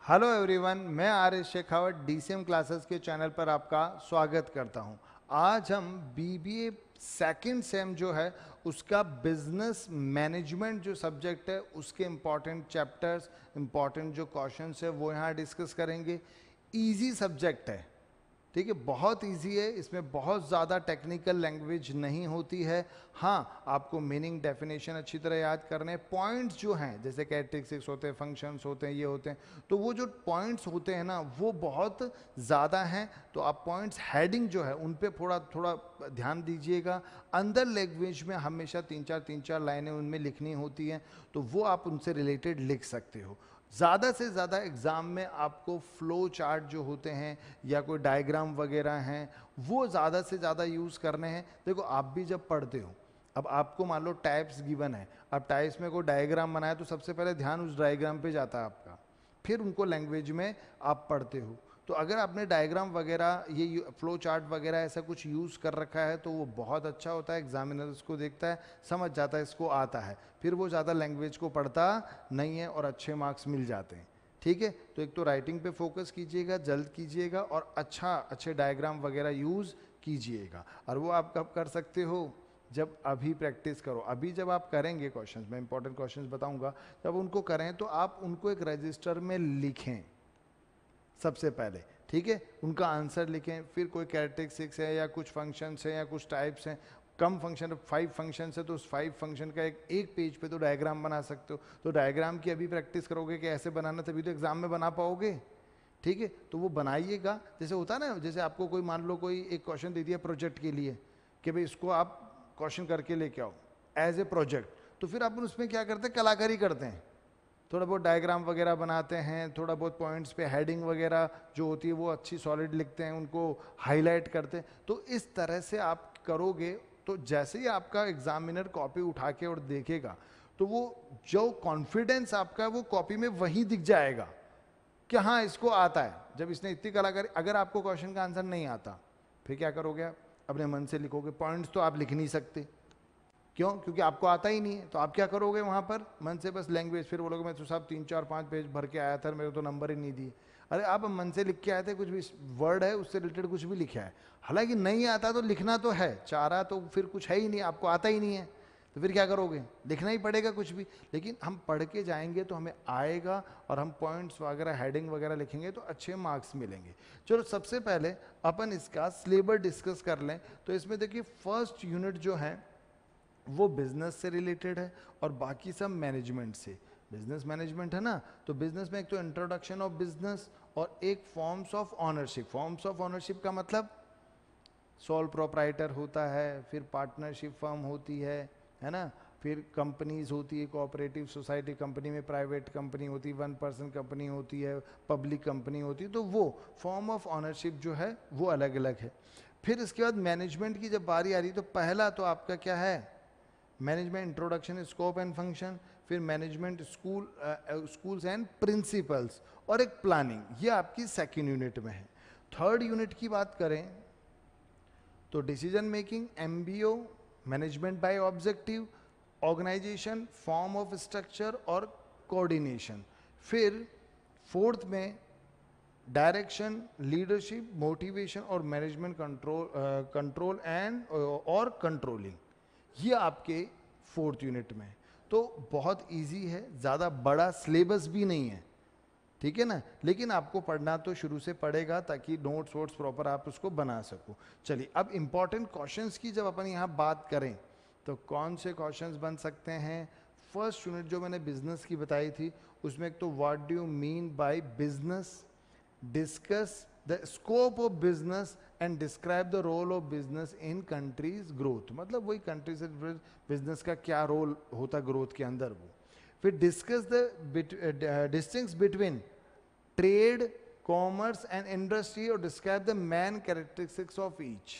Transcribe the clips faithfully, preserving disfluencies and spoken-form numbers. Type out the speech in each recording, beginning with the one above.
Hello everyone, मैं R Shekhawat DCM classes के channel पर आपका स्वागत करता हूं। आज हम बीबीए सेकंड सेम जो है उसका बिजनेस मैनेजमेंट जो सब्जेक्ट है उसके इम्पॉर्टेंट चैप्टर्स, इम्पॉर्टेंट जो क्वेश्चंस है वो यहाँ डिस्कस करेंगे। इजी सब्जेक्ट है, ठीक है, बहुत इजी है, इसमें बहुत ज़्यादा टेक्निकल लैंग्वेज नहीं होती है। हाँ, आपको मीनिंग डेफिनेशन अच्छी तरह याद करने, पॉइंट्स जो हैं जैसे कैरेक्टरिस्टिक्स होते हैं, फंक्शंस होते हैं, ये होते हैं, तो वो जो पॉइंट्स होते हैं ना वो बहुत ज़्यादा हैं। तो आप पॉइंट्स हेडिंग जो है उन पे थोड़ा थोड़ा ध्यान दीजिएगा। अंदर लैंग्वेज में हमेशा तीन चार तीन चार लाइनें उनमें लिखनी होती हैं, तो वो आप उनसे रिलेटेड लिख सकते हो। ज़्यादा से ज़्यादा एग्ज़ाम में आपको फ्लो चार्ट जो होते हैं या कोई डायग्राम वगैरह हैं वो ज़्यादा से ज़्यादा यूज़ करने हैं। देखो, आप भी जब पढ़ते हो, अब आपको मान लो टाइप्स गिवन है, अब टाइप्स में कोई डायग्राम बनाए तो सबसे पहले ध्यान उस डायग्राम पे जाता है आपका, फिर उनको लैंग्वेज में आप पढ़ते हो। तो अगर आपने डायग्राम वगैरह, ये फ्लो चार्ट वगैरह ऐसा कुछ यूज़ कर रखा है तो वो बहुत अच्छा होता है। एग्जामिनर उसको देखता है, समझ जाता है, इसको आता है, फिर वो ज़्यादा लैंग्वेज को पढ़ता नहीं है और अच्छे मार्क्स मिल जाते हैं। ठीक है, तो एक तो राइटिंग पे फोकस कीजिएगा, जल्द कीजिएगा और अच्छा अच्छे डायग्राम वगैरह यूज़ कीजिएगा। और वो आप कब कर सकते हो? जब अभी प्रैक्टिस करो। अभी जब आप करेंगे क्वेश्चंस, मैं इंपॉर्टेंट क्वेश्चंस बताऊंगा, जब उनको करें तो आप उनको एक रजिस्टर में लिखें सबसे पहले, ठीक है, उनका आंसर लिखें, फिर कोई कैरेक्टरिस्टिक्स है या कुछ फंक्शंस हैं या कुछ टाइप्स हैं, कम फंक्शन, फाइव फंक्शंस है तो उस फाइव फंक्शन का एक एक पेज पे तो डायग्राम बना सकते हो। तो डायग्राम की अभी प्रैक्टिस करोगे कि ऐसे बनाना, तभी तो एग्जाम में बना पाओगे। ठीक है, तो वो बनाइएगा। जैसे होता है ना, जैसे आपको कोई मान लो कोई एक क्वेश्चन दे दिया प्रोजेक्ट के लिए कि भाई इसको आप क्वेश्चन करके लेके आओ एज ए प्रोजेक्ट, तो फिर अपन उसमें क्या करते हैं, कलाकारी करते हैं, थोड़ा बहुत डायग्राम वगैरह बनाते हैं, थोड़ा बहुत पॉइंट्स पे हेडिंग वगैरह जो होती है वो अच्छी सॉलिड लिखते हैं, उनको हाईलाइट करते हैं। तो इस तरह से आप करोगे तो जैसे ही आपका एग्जामिनर कॉपी उठा के और देखेगा तो वो जो कॉन्फिडेंस आपका है वो कॉपी में वहीं दिख जाएगा कि हाँ इसको आता है। जब इसने इतनी कलाकारी, अगर आपको क्वेश्चन का आंसर नहीं आता फिर क्या करोगे आप? अपने मन से लिखोगे, पॉइंट्स तो आप लिख नहीं सकते, क्यों? क्योंकि आपको आता ही नहीं है। तो आप क्या करोगे वहां पर? मन से बस लैंग्वेज, फिर बोलोगे मैं तो साहब तीन चार पांच पेज भर के आया था, मेरे तो नंबर ही नहीं दिए। अरे आप मन से लिख के आए थे, कुछ भी वर्ड है उससे रिलेटेड कुछ भी लिखा है, हालांकि नहीं आता तो लिखना तो है, चारा तो फिर कुछ है ही नहीं, आपको आता ही नहीं है, तो फिर क्या करोगे? लिखना ही पड़ेगा कुछ भी। लेकिन हम पढ़ के जाएंगे तो हमें आएगा और हम पॉइंट्स वगैरह हेडिंग वगैरह लिखेंगे तो अच्छे मार्क्स मिलेंगे। चलो सबसे पहले अपन इसका सिलेबस डिस्कस कर लें। तो इसमें देखिए फर्स्ट यूनिट जो है वो बिजनेस से रिलेटेड है और बाकी सब मैनेजमेंट से। बिजनेस मैनेजमेंट है ना, तो बिजनेस में एक तो इंट्रोडक्शन ऑफ बिजनेस और एक forms of ownership. Forms of ownership का मतलब सोल प्रोप्राइटर होता है, फिर पार्टनरशिप फर्म होती है है ना, फिर कंपनीज होती है, कोऑपरेटिव सोसाइटी कंपनी में, प्राइवेट कंपनी होती है, वन पर्सन कंपनी होती है, पब्लिक कंपनी होती है। तो वो फॉर्म ऑफ ऑनरशिप जो है वो अलग अलग है। फिर इसके बाद मैनेजमेंट की जब बारी आ रही तो पहला तो आपका क्या है? Management introduction, scope and function, फिर management school schools and principles और एक प्लानिंग, ये आपकी सेकेंड यूनिट में है। थर्ड यूनिट की बात करें तो decision making, MBO, management by objective, organisation, form of structure और कोऑर्डिनेशन। फिर फोर्थ में डायरेक्शन, लीडरशिप, मोटिवेशन और मैनेजमेंट कंट्रोल कंट्रोल एंड और कंट्रोलिंग, ये आपके फोर्थ यूनिट में। तो बहुत इजी है, ज़्यादा बड़ा सिलेबस भी नहीं है, ठीक है ना, लेकिन आपको पढ़ना तो शुरू से पड़ेगा ताकि नोट्स वोट्स प्रॉपर आप उसको बना सको। चलिए अब इंपॉर्टेंट क्वेश्चंस की जब अपन यहाँ बात करें तो कौन से क्वेश्चंस बन सकते हैं? फर्स्ट यूनिट जो मैंने बिजनेस की बताई थी उसमें एक तो what do you mean by business, discuss the scope of business and describe the role of business in country's growth, मतलब वही कंट्री से बिजनेस का क्या रोल होता ग्रोथ के अंदर वो। फिर discuss the distinction between trade, commerce and industry और describe the main characteristics of each.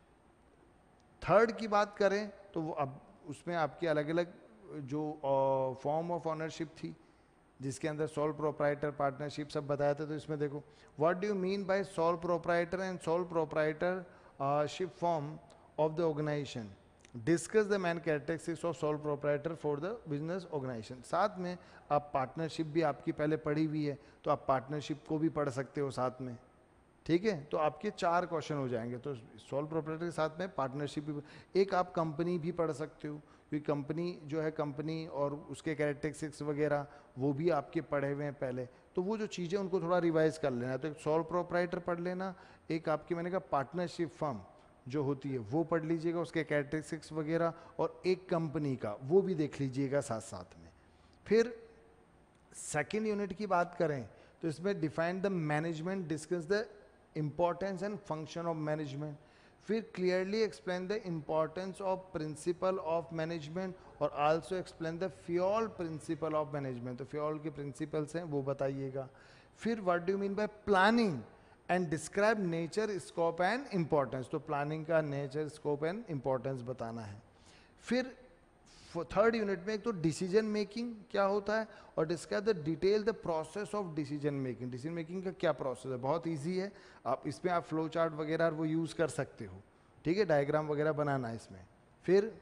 Third की बात करें तो वो अब उसमें आपकी अलग अलग जो फॉर्म ऑफ ऑनरशिप थी जिसके अंदर सोल प्रोप्राइटर, पार्टनरशिप सब बताया था। तो इसमें देखो what do you mean by sole proprietor and sole proprietorship form of the organisation, discuss the main characteristics of sole proprietor for the business organisation. साथ में आप पार्टनरशिप भी आपकी पहले पढ़ी हुई है, तो आप पार्टनरशिप को भी पढ़ सकते हो साथ में, ठीक है। तो आपके चार क्वेश्चन हो जाएंगे। तो सोल प्रोप्राइटर के साथ में पार्टनरशिप भी, एक आप कंपनी भी पढ़ सकते हो, क्योंकि कंपनी जो है, कंपनी और उसके कैरेक्टरिस्टिक्स वगैरह वो भी आपके पढ़े हुए हैं पहले, तो वो जो चीज़ें उनको थोड़ा रिवाइज कर लेना। तो एक सोल प्रोप्राइटर पढ़ लेना, एक आपकी मैंने कहा पार्टनरशिप फर्म जो होती है वो पढ़ लीजिएगा, उसके कैरेक्टरिस्टिक्स वगैरह, और एक कंपनी का वो भी देख लीजिएगा साथ साथ में। फिर सेकेंड यूनिट की बात करें तो इसमें define the management, discuss the importance and function of management, फिर clearly explain the importance of principle of management, और also explain the Fayol principle of management. तो फ्योल के प्रिंसिपल्स हैं वो बताइएगा। फिर what do you mean by planning and describe nature, scope and importance. तो planning का नेचर, स्कोप एंड इम्पॉर्टेंस बताना है। फिर थर्ड यूनिट में एक तो डिसीजन मेकिंग क्या होता है, और describe the detail the process of decision making. Decision making का क्या प्रोसेस है, बहुत इजी है, आप इसमें आप फ्लो चार्ट वगैरह वो यूज कर सकते हो, ठीक है, डायग्राम वगैरह बनाना है इसमें। फिर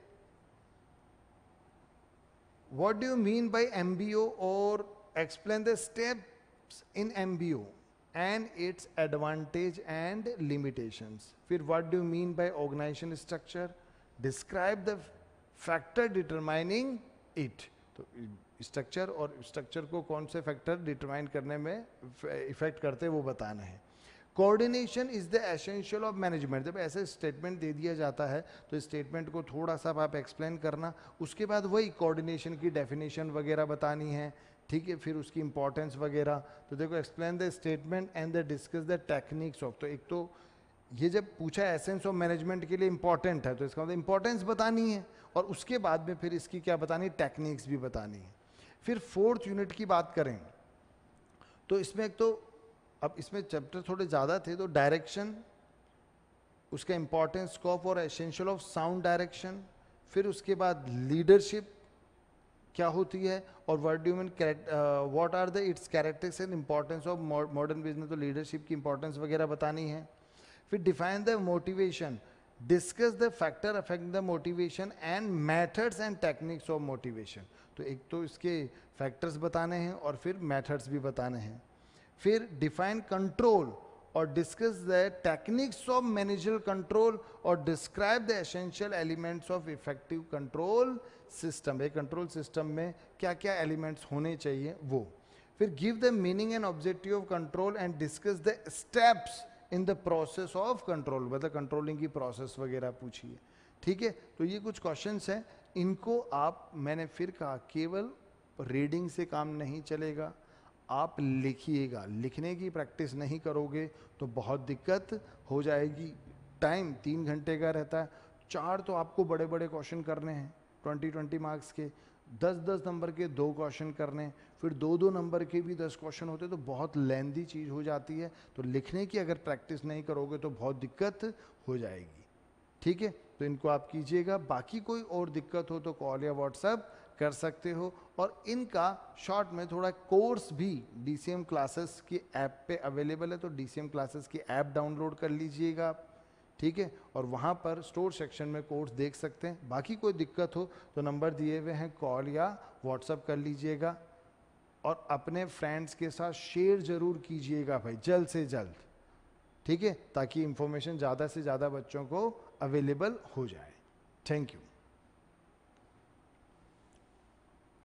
what do you mean by MBO, और explain the steps in MBO and its advantage and limitations. फिर what do you mean by organisation structure, describe the factor determining it. तो स्ट्रक्चर और स्ट्रक्चर को कौन से फैक्टर डिटरमाइन करने में effect करते हैं वो बताना है। Coordination is the essential of management. जब ऐसे स्टेटमेंट दे दिया जाता है तो इस स्टेटमेंट को थोड़ा सा आप एक्सप्लेन करना, उसके बाद वही कोऑर्डिनेशन की डेफिनेशन वगैरह बतानी है, ठीक है, फिर उसकी इंपॉर्टेंस वगैरह। तो देखो, explain the statement and the discuss the techniques of. तो एक तो ये जब पूछा एसेंस ऑफ मैनेजमेंट के लिए इंपॉर्टेंट है, तो इसका मतलब इंपॉर्टेंस बतानी है, और उसके बाद में फिर इसकी क्या बतानी, टेक्निक्स भी बतानी है। फिर फोर्थ यूनिट की बात करें तो इसमें एक तो, अब इसमें चैप्टर थोड़े ज़्यादा थे, तो डायरेक्शन, उसका इंपॉर्टेंस, स्कोप और एसेंशियल ऑफ साउंड डायरेक्शन। फिर उसके बाद लीडरशिप क्या होती है, और what do you mean, what are the its characteristics and importance of modern business. तो लीडरशिप की इंपॉर्टेंस वगैरह बतानी है। फिर define the motivation, discuss the factor affect the motivation and methods and techniques of motivation. तो एक तो इसके फैक्टर्स बताने हैं और फिर मेथड्स भी बताने हैं। फिर डिफाइन कंट्रोल और discuss the techniques of managerial control, और describe the essential elements of effective control system. एक कंट्रोल सिस्टम में क्या क्या एलिमेंट्स होने चाहिए वो। फिर give the meaning and objective of control and discuss the steps in the process of control, मतलब कंट्रोलिंग की प्रोसेस वगैरह पूछिए, ठीक है। तो ये कुछ क्वेश्चंस हैं, इनको आप, मैंने फिर कहा, केवल रीडिंग से काम नहीं चलेगा, आप लिखिएगा। लिखने की प्रैक्टिस नहीं करोगे तो बहुत दिक्कत हो जाएगी। टाइम तीन घंटे का रहता है, चार तो आपको बड़े बड़े क्वेश्चन करने हैं, ट्वेंटी ट्वेंटी मार्क्स के, दस दस नंबर के दो क्वेश्चन करने, फिर दो दो नंबर के भी दस क्वेश्चन होते, तो बहुत लेंदी चीज़ हो जाती है। तो लिखने की अगर प्रैक्टिस नहीं करोगे तो बहुत दिक्कत हो जाएगी, ठीक है। तो इनको आप कीजिएगा। बाकी कोई और दिक्कत हो तो कॉल या व्हाट्सएप कर सकते हो। और इनका शॉर्ट में थोड़ा कोर्स भी डीसीएम क्लासेस की ऐप पे अवेलेबल है, तो डीसीएम क्लासेस की ऐप डाउनलोड कर लीजिएगा आप, ठीक है, और वहाँ पर स्टोर सेक्शन में कोर्स देख सकते हैं। बाकी कोई दिक्कत हो तो नंबर दिए हुए हैं, कॉल या व्हाट्सएप कर लीजिएगा। और अपने फ्रेंड्स के साथ शेयर ज़रूर कीजिएगा भाई, जल्द से जल्द, ठीक है, ताकि इंफॉर्मेशन ज़्यादा से ज़्यादा बच्चों को अवेलेबल हो जाए। Thank you.